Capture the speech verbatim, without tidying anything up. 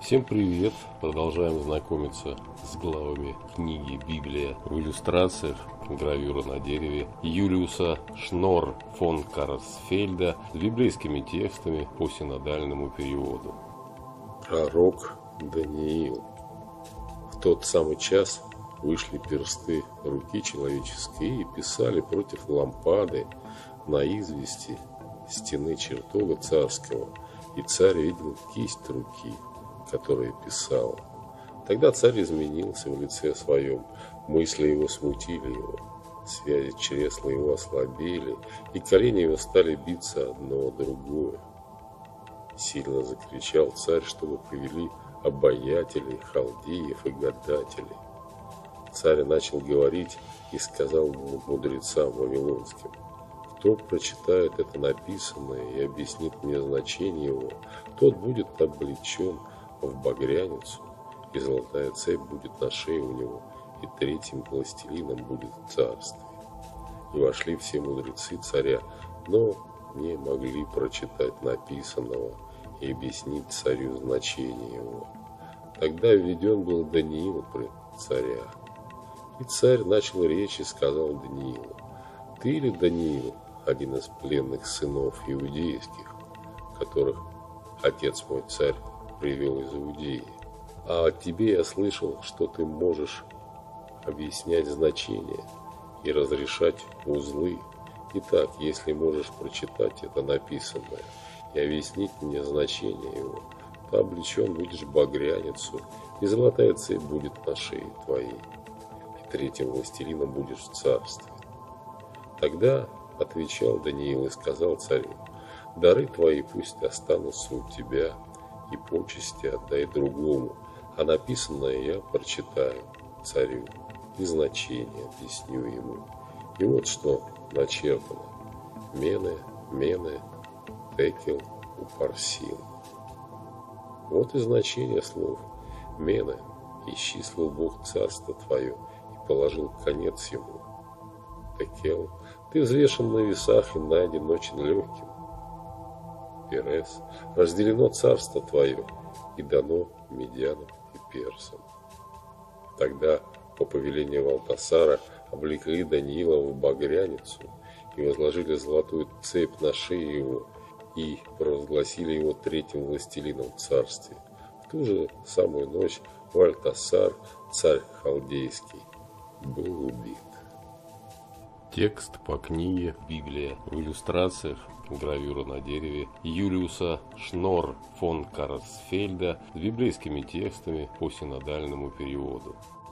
Всем привет! Продолжаем знакомиться с главами книги «Библия» в иллюстрациях, гравюра на дереве Юлиуса Шнор фон Карсфельда с библейскими текстами по синодальному переводу. Пророк Даниил. В тот самый час вышли персты руки человеческой и писали против лампады на извести стены чертога царского, и царь видел кисть руки, которая писала. Тогда царь изменился в лице своем, мысли его смутили его, связи чресла его ослабели, и колени его стали биться одно о другое. Сильно закричал царь, чтобы привели обаятелей, халдеев и гадателей. Царь начал говорить и сказал мудрецам вавилонским: кто прочитает это написанное и объяснит мне значение его, тот будет облечен в багряницу, и золотая цепь будет на шее у него, и третьим властелином будет царствие. И вошли все мудрецы царя, но не могли прочитать написанного и объяснить царю значение его. Тогда введен был Даниил пред царя. И царь начал речь и сказал Даниилу: ты ли, Даниил, один из пленных сынов иудейских, которых отец мой царь привел из Иудеи? А от тебе я слышал, что ты можешь объяснять значения и разрешать узлы. Итак, если можешь прочитать это написанное и объяснить мне значение его, то облечен будешь в багряницу, и золотая цепь будет на шее твоей, и третьим властелином будешь в царстве. Тогда отвечал Даниил и сказал царю: дары твои пусть останутся у тебя, и почести отдай другому, а написанное я прочитаю царю, и значение объясню ему. И вот что начертано: Мене, Мене, Текел, Упарсин. Вот и значение слов. Мене, исчислил Бог царство твое и положил конец ему. Текел, ты взвешен на весах и найден очень легким. Перес, разделено царство твое и дано медянам и персам. Тогда по повелению Валтасара облекли Даниила в багряницу и возложили золотую цепь на шею его и провозгласили его третьим властелином в царстве. В ту же самую ночь Валтасар, царь халдейский, был убит. Текст по книге «Библия» в иллюстрациях, гравюра на дереве Юлиуса Шнор фон Карсфельда с библейскими текстами по синодальному переводу.